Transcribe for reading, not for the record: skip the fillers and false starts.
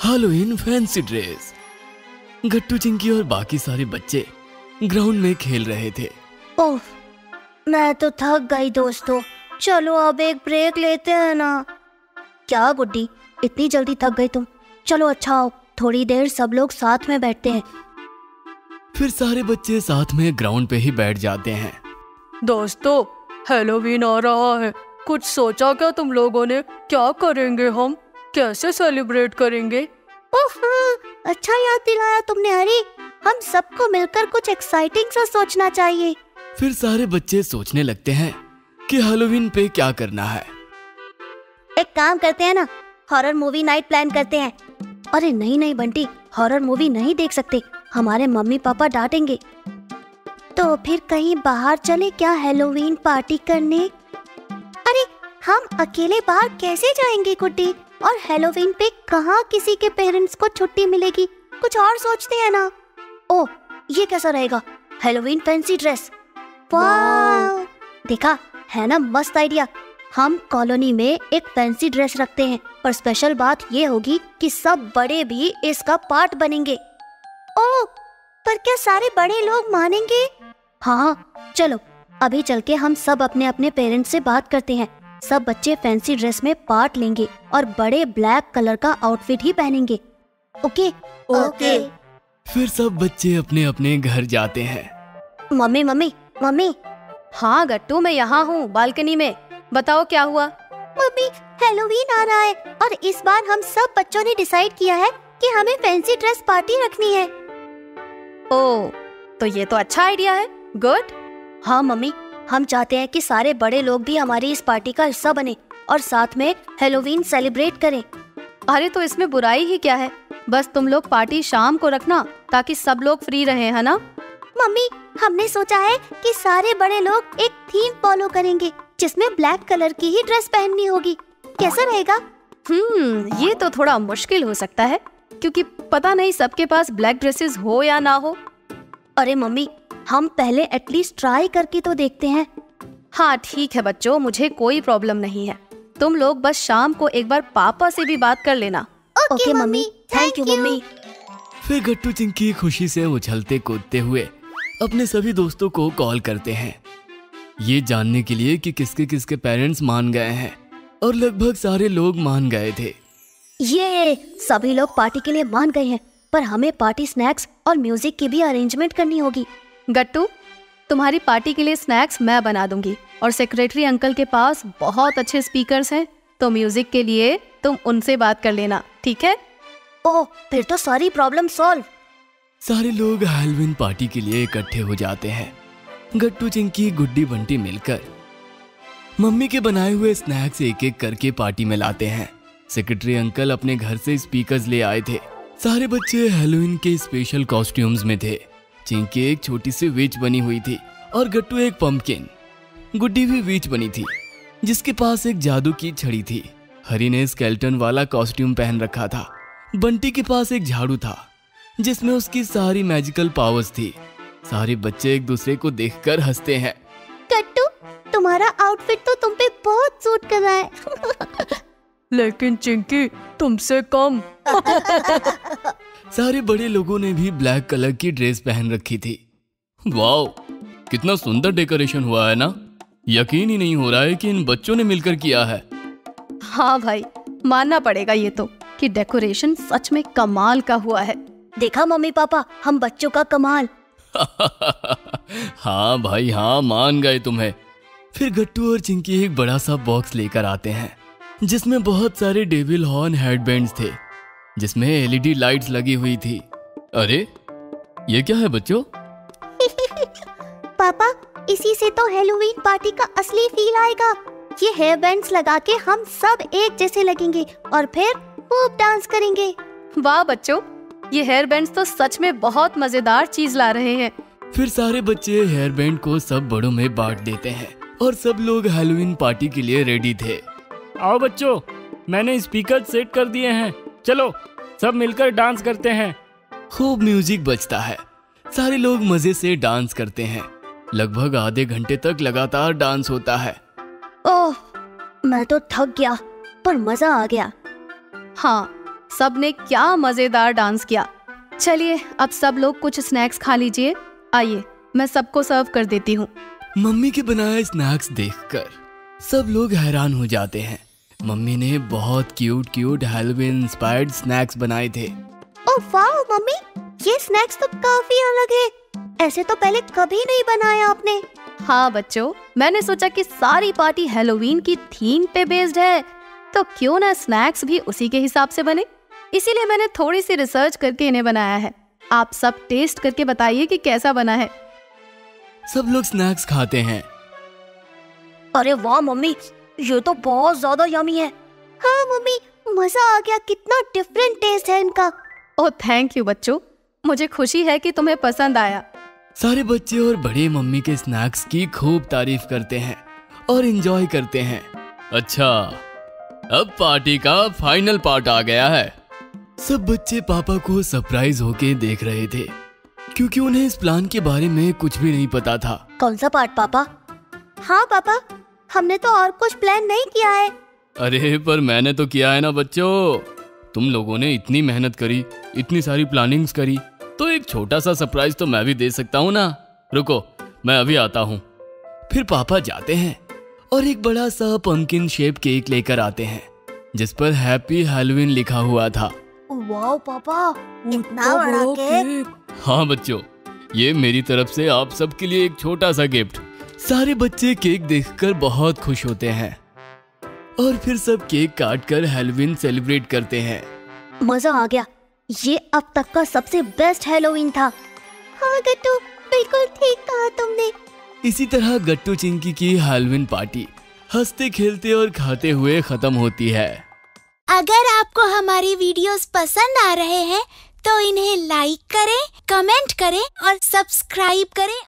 Halloween fancy dress. Gattu, Chinki और बाकी सारे बच्चे ग्राउंड में खेल रहे थे। ओह, मैं तो थक गई दोस्तों, चलो अब एक ब्रेक लेते हैं ना। क्या गुड्डी, इतनी जल्दी थक गई तुम? चलो अच्छा आओ, थोड़ी देर सब लोग साथ में बैठते हैं। फिर सारे बच्चे साथ में ग्राउंड पे ही बैठ जाते हैं। दोस्तों, हैलोवीन आ रहा है, कुछ सोचा क्या तुम लोगों ने? क्या करेंगे हम? कैसे सेलिब्रेट करेंगे? ओह, अच्छा याद दिलाया तुमने हरी, हम सबको मिलकर कुछ एक्साइटिंग सा सोचना चाहिए। फिर सारे बच्चे सोचने लगते हैं कि हैलोवीन पे क्या करना है। एक काम करते हैं ना, हॉरर मूवी नाइट प्लान करते हैं। अरे नहीं बंटी, हॉरर मूवी नहीं देख सकते, हमारे मम्मी पापा डांटेंगे। तो फिर कहीं बाहर चले क्या हैलोवीन पार्टी करने? अरे हम अकेले बाहर कैसे जाएंगे गुड्डी? और हैलोवीन पे कहाँ किसी के पेरेंट्स को छुट्टी मिलेगी? कुछ और सोचते हैं ना। ओह, ये कैसा रहेगा, हैलोवीन फैंसी ड्रेस। वाह, देखा है ना मस्त आइडिया। हम कॉलोनी में एक फैंसी ड्रेस रखते हैं, पर स्पेशल बात ये होगी कि सब बड़े भी इसका पार्ट बनेंगे। ओह, पर क्या सारे बड़े लोग मानेंगे? हाँ, चलो अभी चल के हम सब अपने अपने पेरेंट्स से बात करते हैं। सब बच्चे फैंसी ड्रेस में पार्ट लेंगे और बड़े ब्लैक कलर का आउटफिट ही पहनेंगे। ओके? ओके। फिर सब बच्चे अपने अपने घर जाते हैं। मम्मी। हाँ गट्टू, मैं यहाँ हूँ बालकनी में, बताओ क्या हुआ? मम्मी, हैलोवीन आ रहा है और इस बार हम सब बच्चों ने डिसाइड किया है कि हमें फैंसी ड्रेस पार्टी रखनी है। ओह, तो ये तो अच्छा आइडिया है। गुड। हाँ मम्मी, हम चाहते हैं कि सारे बड़े लोग भी हमारी इस पार्टी का हिस्सा बने और साथ में हैलोवीन सेलिब्रेट करें। अरे तो इसमें बुराई ही क्या है? बस तुम लोग पार्टी शाम को रखना ताकि सब लोग फ्री रहे, है ना? मम्मी, हमने सोचा है कि सारे बड़े लोग एक थीम फॉलो करेंगे जिसमें ब्लैक कलर की ही ड्रेस पहननी होगी। कैसा रहेगा? ये तो थोड़ा मुश्किल हो सकता है, क्योंकि पता नहीं सबके पास ब्लैक ड्रेसेस हो या ना हो। अरे मम्मी, हम पहले एटलीस्ट ट्राई करके तो देखते हैं। हाँ ठीक है बच्चों, मुझे कोई प्रॉब्लम नहीं है। तुम लोग बस शाम को एक बार पापा से भी बात कर लेना। Okay mummy, thank you mummy. फिर गट्टू, चिंकी खुशी से उछलते कूदते हुए अपने सभी दोस्तों को कॉल करते हैं, ये जानने के लिए कि किसके किसके पेरेंट्स मान गए हैं। और लगभग सारे लोग मान गए थे। ये सभी लोग पार्टी के लिए मान गए हैं, पर हमें पार्टी स्नैक्स और म्यूजिक की भी अरेंजमेंट करनी होगी। गट्टू, तुम्हारी पार्टी के लिए स्नैक्स मैं बना दूंगी और सेक्रेटरी अंकल के पास बहुत अच्छे स्पीकर्स हैं, तो म्यूजिक के लिए तुम उनसे बात कर लेना, ठीक है? ओह, फिर तो सारी प्रॉब्लम सॉल्व। सारे लोग हैलोवीन पार्टी के लिए इकट्ठे हो जाते हैं। गट्टू, चिंकी, गुड्डी, बंटी मिलकर मम्मी के बनाए हुए स्नैक्स एक एक करके पार्टी में लाते हैं। सेक्रेटरी अंकल अपने घर से स्पीकर्स ले आए थे। सारे बच्चे हैलोवीन के स्पेशल कॉस्ट्यूम्स में थे। चिंकी एक छोटी सी विच बनी हुई थी और गट्टू एक पंपकिन। गुड्डी भी विच बनी थी जिसके पास एक जादू की छड़ी थी। हरी ने स्केलेटन वाला कॉस्ट्यूम पहन रखा था। बंटी के पास एक झाड़ू था जिसमें उसकी सारी मैजिकल पावर्स थी। सारे बच्चे एक दूसरे को देखकर हंसते हैं। गट्टू, तुम्हारा आउटफिट तो तुम पे बहुत सूट कर रहा है। लेकिन चिंकी तुमसे कम। सारे बड़े लोगों ने भी ब्लैक कलर की ड्रेस पहन रखी थी। वाओ, कितना सुंदर डेकोरेशन हुआ है ना। यकीन ही नहीं हो रहा है कि इन बच्चों ने मिलकर किया है। हाँ भाई, मानना पड़ेगा ये तो कि डेकोरेशन सच में कमाल का हुआ है। देखा मम्मी पापा, हम बच्चों का कमाल। हाँ भाई हाँ, मान गए तुम्हें। फिर गट्टू और चिंकी एक बड़ा सा बॉक्स लेकर आते हैं जिसमें बहुत सारे डेविल हॉर्न हेडबैंड्स थे, जिसमें एलईडी लाइट्स लगी हुई थी। अरे ये क्या है बच्चों? पापा, इसी से तो हैलोवीन पार्टी का असली फील आएगा। ये हेयर बैंड्स लगा के हम सब एक जैसे लगेंगे और फिर खूब डांस करेंगे। वाह बच्चों, ये हेयर बैंड्स तो सच में बहुत मजेदार चीज ला रहे हैं। फिर सारे बच्चे हेयर बैंड को सब बड़ों में बांट देते हैं और सब लोग हैलोवीन पार्टी के लिए रेडी थे। आओ बच्चों, मैंने स्पीकर सेट कर दिए हैं, चलो सब मिलकर डांस करते हैं। खूब म्यूजिक बजता है, सारे लोग मजे से डांस करते हैं। लगभग आधे घंटे तक लगातार डांस होता है। ओह, मैं तो थक गया, पर मजा आ गया। हाँ, सबने क्या मजेदार डांस किया। चलिए अब सब लोग कुछ स्नैक्स खा लीजिए। आइए मैं सबको सर्व कर देती हूँ। मम्मी के बनाए स्नैक्स देखकर सब लोग हैरान हो जाते हैं। मम्मी ने बहुत क्यूट हैलोवीन इंस्पायर्ड स्नैक्स बनाए थे। ओह वाह मम्मी, ये स्नैक्स तो काफी अलग है। ऐसे तो पहले कभी नहीं बनाया आपने। हाँ बच्चों, मैंने सोचा कि सारी पार्टी हैलोवीन की थीम पे बेस्ड है, तो क्यों ना स्नैक्स भी उसी के हिसाब से बने। इसीलिए मैंने थोड़ी सी रिसर्च करके इन्हें बनाया है। आप सब टेस्ट करके बताइए कि कैसा बना है। सब लोग स्नैक्स खाते हैं। अरे वाह मम्मी, ये तो बहुत ज्यादा यमी है। हाँ मम्मी, मजा आ गया, कितना डिफरेंट टेस्ट है इनका। ओह थैंक यू बच्चों, मुझे खुशी है कि तुम्हें पसंद आया। सारे बच्चे और बड़े मम्मी के स्नैक्स की खूब तारीफ करते हैं और एंजॉय करते हैं। अच्छा, अब पार्टी का फाइनल पार्ट आ गया है। सब बच्चे पापा को सरप्राइज होके देख रहे थे, क्योंकि उन्हें इस प्लान के बारे में कुछ भी नहीं पता था। कौन सा पार्ट पापा? हाँ पापा, हमने तो और कुछ प्लान नहीं किया है। अरे पर मैंने तो किया है ना बच्चों। तुम लोगों ने इतनी मेहनत करी, इतनी सारी प्लानिंग्स करी, तो एक छोटा सा सरप्राइज तो मैं भी दे सकता हूँ ना। रुको, मैं अभी आता हूँ। फिर पापा जाते हैं और एक बड़ा सा पंकिन शेप केक लेकर आते हैं, जिस पर हैप्पी हैलोवीन लिखा हुआ था। वाह पापा, इतना बड़ा केक। हाँ बच्चों, ये मेरी तरफ से आप सबके लिए एक छोटा सा गिफ्ट। सारे बच्चे केक देखकर बहुत खुश होते हैं और फिर सब केक काटकर हैलोवीन सेलिब्रेट करते हैं। मजा आ गया, ये अब तक का सबसे बेस्ट हैलोवीन था। हाँ गट्टू, बिल्कुल ठीक कहा तुमने। इसी तरह गट्टू चिंकी की हैलोवीन पार्टी हंसते खेलते और खाते हुए खत्म होती है। अगर आपको हमारी वीडियोस पसंद आ रहे हैं तो इन्हें लाइक करें, कमेंट करें और सब्सक्राइब करें